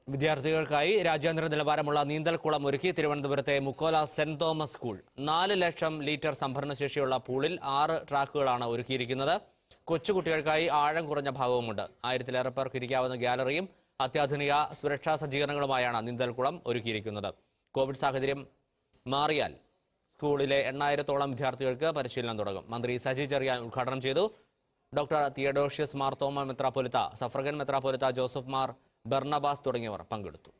വിദ്യാർത്ഥികൾക്കായി രാജ്യാന്തര നിലവാരമുള്ള നീന്തൽക്കുളം ഒരുക്കി തിരുവനന്തപുരത്തെ മുക്കോല സെന്റ് തോമസ് സ്കൂൾ 4 ലക്ഷം ലിറ്റർ സംഭരണശേഷിയുള്ള പൂളിൽ 6 ട്രാക്കുകളാണ് ഒരുക്കിയിരിക്കുന്നത്. കൊച്ചുകുട്ടികൾക്കായി ആഴം കുറഞ്ഞ ഭാഗവുമുണ്ട്. 1000-ലേറെ പേർക്ക് ഇരിക്കാവുന്ന ഗ്യാലറിയും അത്യാധുനിക സുരക്ഷാ സജ്ജീകരണങ്ങളുമായാണ് നീന്തൽക്കുളം ഒരുക്കിയിരിക്കുന്നത്. കോവിഡ് സാഹചര്യം മാറിയാൽ സ്കൂളിലെ 8000-ഓളം വിദ്യാർത്ഥികൾക്ക് പരിശീലനം തുടങ്ങും. മന്ത്രി സജി ചെറിയാൻ ഉദ്ഘാടനം ചെയ്തു. ഡോക്ടർ തിയഡോഷ്യസ് മാർത്തോമ മെത്രാപ്പൊലിത്ത, സഫ്രഗൻ മെത്രാപ്പൊലിത്ത, ജോസഫ് മാർ ബർണബാസ് തുടങ്ങിയവർ പങ്കെടുത്തു.